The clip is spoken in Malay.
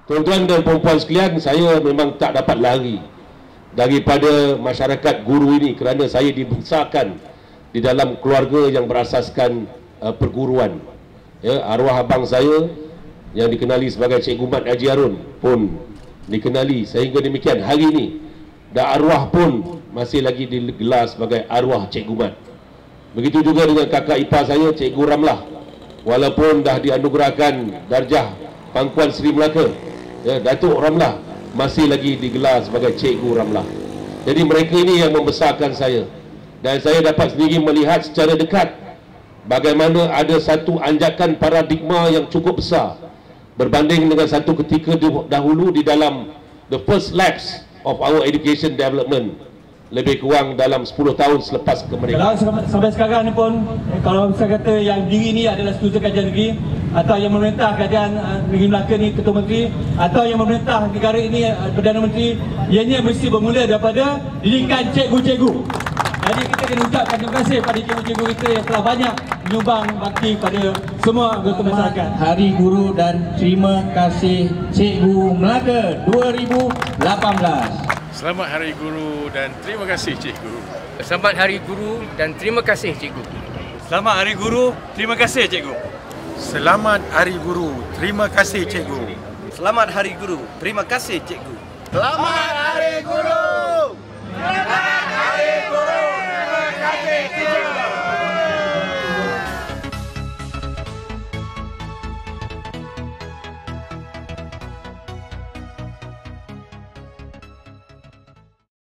Tuan-tuan dan perempuan sekalian, saya memang tak dapat lari daripada masyarakat guru ini kerana saya dibesarkan di dalam keluarga yang berasaskan perguruan. Ya, arwah abang saya yang dikenali sebagai Cikgu Mat Haji Harun pun dikenali, sehingga demikian hari ini dan arwah pun masih lagi digelar sebagai arwah Cikgu Mat. Begitu juga dengan kakak ipar saya, Cikgu Ramlah, walaupun dah dianugerahkan darjah Pangkuan Seri Melaka, ya, Datuk Ramlah masih lagi digelar sebagai Cikgu Ramlah. Jadi mereka ini yang membesarkan saya, dan saya dapat sendiri melihat secara dekat bagaimana ada satu anjakan paradigma yang cukup besar berbanding dengan satu ketika dahulu di dalam the first lapse of our education development, lebih kurang dalam 10 tahun selepas kemerdekaan. Kalau sampai sekarang ni pun, kalau saya kata yang diri ni adalah Setiausaha Kajian Negeri, atau yang memerintah Kerajaan Negeri Melaka ni Ketua Menteri, atau yang memerintah negara ini Perdana Menteri, ianya mesti bermula daripada didikan cikgu-cikgu. Jadi kita kena ucapkan terima kasih pada cikgu-cikgu kita yang telah banyak menyumbang bakti pada semua anggota masyarakat. Hari Guru dan terima kasih Cikgu Melaka 2018. Selamat Hari Guru dan terima kasih Cikgu. Selamat Hari Guru dan terima kasih Cikgu. Selamat Hari Guru, terima kasih Cikgu. Selamat Hari Guru, terima kasih Cikgu. Selamat Hari Guru, terima kasih Cikgu. Selamat Hari Guru.